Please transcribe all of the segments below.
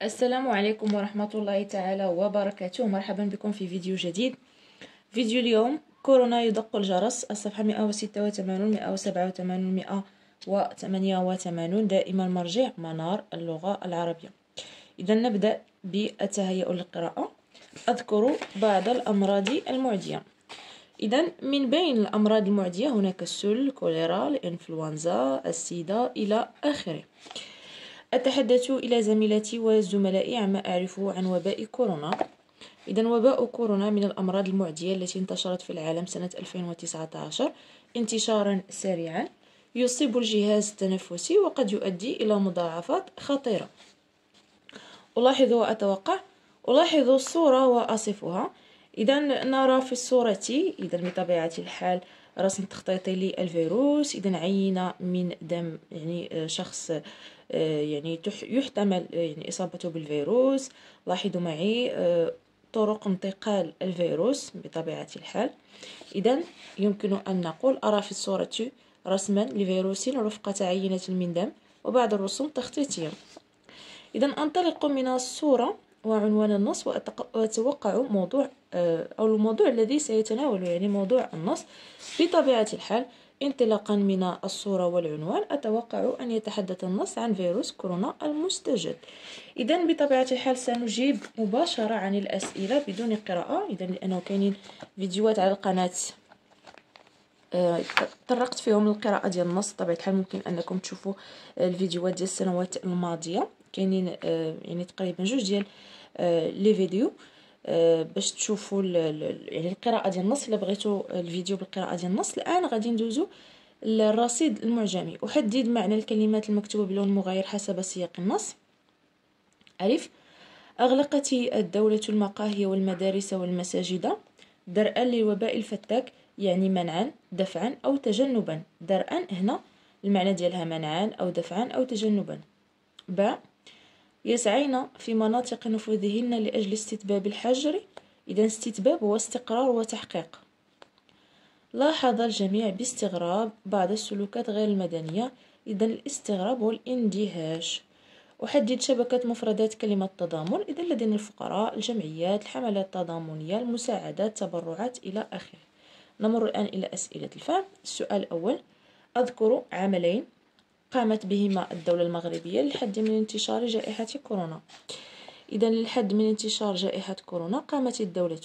السلام عليكم ورحمة الله تعالى وبركاته. مرحبا بكم في فيديو جديد. فيديو اليوم: كورونا يدق الجرس، الصفحة 186 187 188. دائما مرجع منار اللغة العربية. إذا نبدأ بالتهيؤ للقراءة. أذكر بعض الأمراض المعدية. إذا من بين الأمراض المعدية هناك السل، الكوليرا، الإنفلونزا، السيدا إلى آخره. أتحدث إلى زميلتي وزملائي عما أعرفه عن وباء كورونا. إذا وباء كورونا من الأمراض المعدية التي انتشرت في العالم سنة 2019 انتشارا سريعا، يصيب الجهاز التنفسي وقد يؤدي إلى مضاعفات خطيرة. ألاحظ الصورة وأصفها. إذا نرى في الصورة إذا بطبيعة الحال رسم تخطيطي للفيروس. إذا عينة من دم شخص يحتمل إصابته بالفيروس. لاحظوا معي طرق انتقال الفيروس بطبيعة الحال. إذا يمكن أن نقول أرى في الصورة رسما لفيروس رفقة عينة من دم وبعض الرسوم تخطيطية. إذا أنطلق من الصورة وعنوان النص وأتوقع موضوع أو الموضوع الذي سيتناول موضوع النص. بطبيعة الحال انطلاقا من الصورة والعنوان أتوقع أن يتحدث النص عن فيروس كورونا المستجد. إذا بطبيعة الحال سنجيب مباشرة عن الأسئلة بدون قراءة، إذا لأنه كاينين فيديوهات على القناة طرقت فيهم القراءة ديال النص. بطبيعة الحال ممكن أنكم تشوفوا الفيديوهات ديال السنوات الماضية، كاينين تقريبا جوج ديال لي فيديو باش تشوفوا القراءة ديال النص. الا بغيتوا الفيديو بالقراءة ديال النص. الآن غادي ندوزو للرصيد المعجمي. أحدد معنى الكلمات المكتوبة بلون مغاير حسب سياق النص. ألف: أغلقت الدولة المقاهي والمدارس والمساجد درءا للوباء الفتاك، يعني منعا، دفعا أو تجنبا. درءا هنا المعنى ديالها منعا أو دفعا أو تجنبا. ب: يسعين في مناطق نفوذهن لأجل استتباب الحجر. إذا استتباب هو استقرار وتحقيق. لاحظ الجميع باستغراب بعض السلوكات غير المدنية. إذا الاستغراب هو الاندهاش. أحدد شبكة مفردات كلمة تضامن. إذا لدينا الفقراء، الجمعيات، الحملات التضامنية، المساعدات، تبرعات إلى آخره. نمر الآن إلى أسئلة الفهم. السؤال الأول: أذكر عملين قامت بهما الدولة المغربية للحد من انتشار جائحة كورونا. إذا للحد من انتشار جائحة كورونا قامت الدولة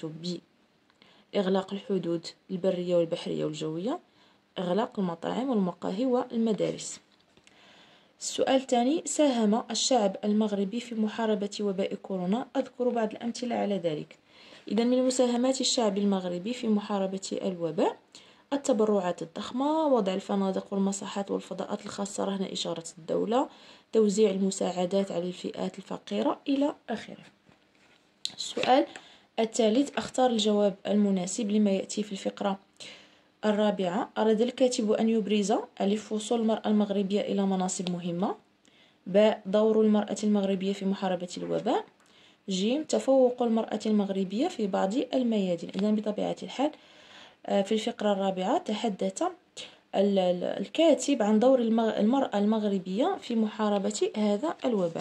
بإغلاق الحدود البرية والبحرية والجوية، إغلاق المطاعم والمقاهي والمدارس. السؤال الثاني: ساهم الشعب المغربي في محاربة وباء كورونا. أذكر بعض الأمثلة على ذلك. إذا من مساهمات الشعب المغربي في محاربة الوباء: التبرعات الضخمة، وضع الفنادق والمصحات والفضاءات الخاصة رهن إشارة الدولة، توزيع المساعدات على الفئات الفقيرة إلى آخره. السؤال الثالث: اختار الجواب المناسب لما يأتي في الفقرة الرابعة. أراد الكاتب أن يبرز: ألف: وصول المرأة المغربية إلى مناصب مهمة. ب: دور المرأة المغربية في محاربة الوباء. ج: تفوق المرأة المغربية في بعض الميادين. إذن بطبيعة الحال في الفقرة الرابعة تحدث الكاتب عن دور المرأة المغربية في محاربة هذا الوباء.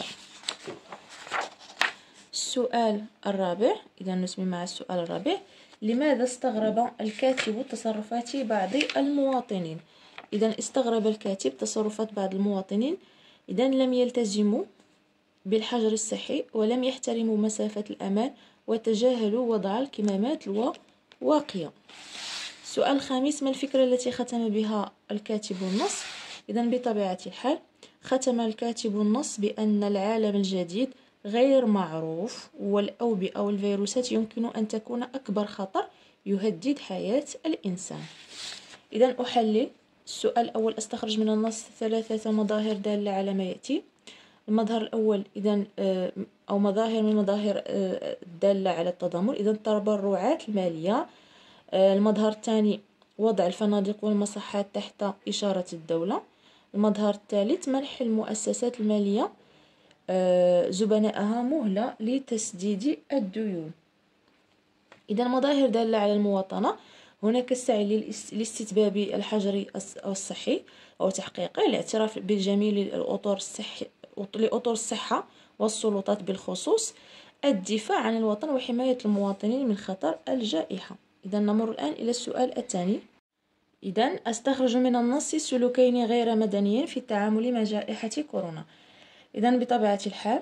السؤال الرابع. إذا نسمي مع السؤال الرابع: لماذا استغرب الكاتب تصرفات بعض المواطنين؟ إذا استغرب الكاتب تصرفات بعض المواطنين. إذا لم يلتزموا بالحجر الصحي ولم يحترموا مسافة الأمان وتجاهلوا وضع الكمامات الواقية. السؤال الخامس: ما الفكرة التي ختم بها الكاتب النص؟ إذا بطبيعة الحال ختم الكاتب النص بأن العالم الجديد غير معروف، والأوبئة والفيروسات يمكن أن تكون أكبر خطر يهدد حياة الإنسان. إذا أحلل. السؤال الأول: أستخرج من النص 3 مظاهر دالة على ما يأتي. المظهر الأول إذا أو مظاهر من مظاهر الدالة على التضامن. إذا التبرعات المالية. المظهر الثاني: وضع الفنادق والمصحات تحت إشارة الدولة. المظهر الثالث: منح المؤسسات المالية زبنائها مهلة لتسديد الديون. إذا مظاهر دالة على المواطنة: هناك السعي لاستتباب الحجر الصحي أو تحقيقه، الاعتراف بالجميع لأطر الصحة والسلطات بالخصوص الدفاع عن الوطن وحماية المواطنين من خطر الجائحة. إذا نمر الآن إلى السؤال الثاني. إذا أستخرج من النص سلوكين غير مدنيين في التعامل مع جائحة كورونا. إذا بطبيعة الحال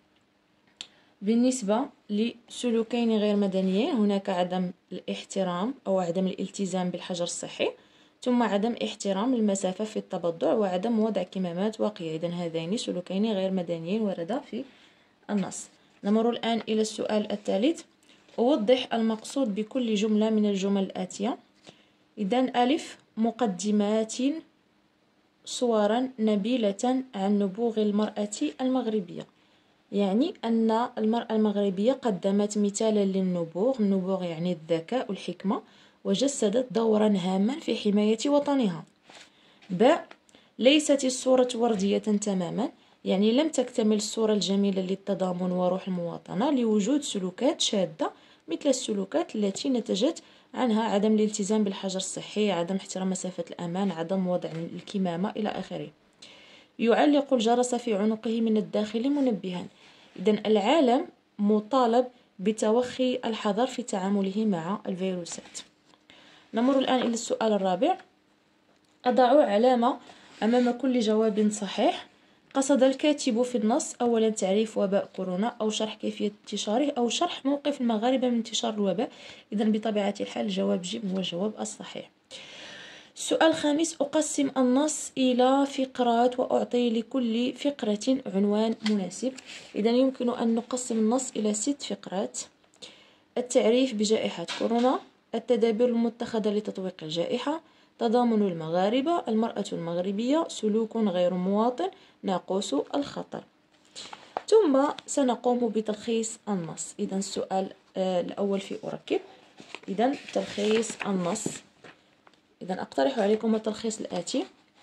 بالنسبة لسلوكين غير مدنيين هناك عدم الاحترام أو عدم الالتزام بالحجر الصحي، ثم عدم احترام المسافة في التبضع، وعدم وضع كمامات واقية. إذن هذين سلوكين غير مدنيين وردا في النص. نمر الآن إلى السؤال الثالث. أوضح المقصود بكل جملة من الجمل الآتية. إذن ألف: مقدمات صورا نبيلة عن نبوغ المرأة المغربية. يعني أن المرأة المغربية قدمت مثالا للنبوغ، النبوغ يعني الذكاء والحكمة، وجسدت دورا هاما في حماية وطنها. ب: ليست الصورة وردية تماما، يعني لم تكتمل الصورة الجميلة للتضامن وروح المواطنة لوجود سلوكات شاذة مثل السلوكات التي نتجت عنها عدم الالتزام بالحجر الصحي، عدم احترام مسافة الأمان، عدم وضع الكمامة إلى آخره. يعلق الجرس في عنقه من الداخل منبها. إذن العالم مطالب بتوخي الحذر في تعامله مع الفيروسات. نمر الآن إلى السؤال الرابع. أضع علامة أمام كل جواب صحيح. قصد الكاتب في النص أولا تعريف وباء كورونا أو شرح كيفية انتشاره أو شرح موقف المغاربة من انتشار الوباء. إذن بطبيعة الحال جواب ج هو الجواب الصحيح. السؤال الخامس. أقسم النص إلى فقرات وأعطي لكل فقرة عنوان مناسب. إذن يمكن أن نقسم النص إلى 6 فقرات. التعريف بجائحة كورونا، التدابير المتخذة لتطويق الجائحة، تضامن المغاربة، المرأة المغربية، سلوك غير مواطن، ناقوس الخطر. ثم سنقوم بتلخيص النص. إذن السؤال الأول في أركب. إذن تلخيص النص. إذن أقترح عليكم التلخيص الآتي.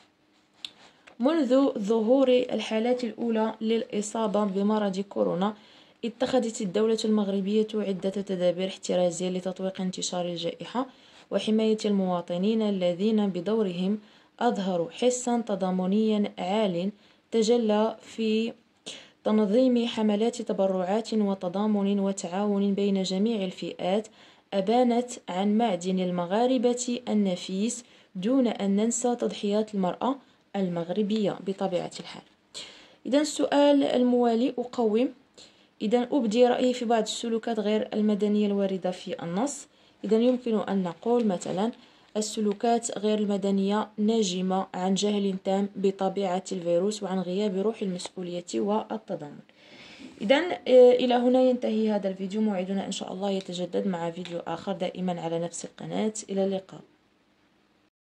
منذ ظهور الحالات الأولى للإصابة بمرض كورونا اتخذت الدولة المغربية عدة تدابير احترازية لتطويق انتشار الجائحة وحماية المواطنين الذين بدورهم أظهروا حسا تضامنيا عال تجلى في تنظيم حملات تبرعات وتضامن وتعاون بين جميع الفئات أبانت عن معدن المغاربة النفيس دون أن ننسى تضحيات المرأة المغربية بطبيعة الحال. إذن السؤال الموالي. أقوم. إذن أبدي رأيي في بعض السلوكات غير المدنية الواردة في النص. إذن يمكن أن نقول مثلا السلوكات غير المدنية ناجمة عن جهل تام بطبيعة الفيروس وعن غياب روح المسؤولية والتضامن. إذن إلى هنا ينتهي هذا الفيديو. موعدنا إن شاء الله يتجدد مع فيديو آخر دائما على نفس القناة. إلى اللقاء.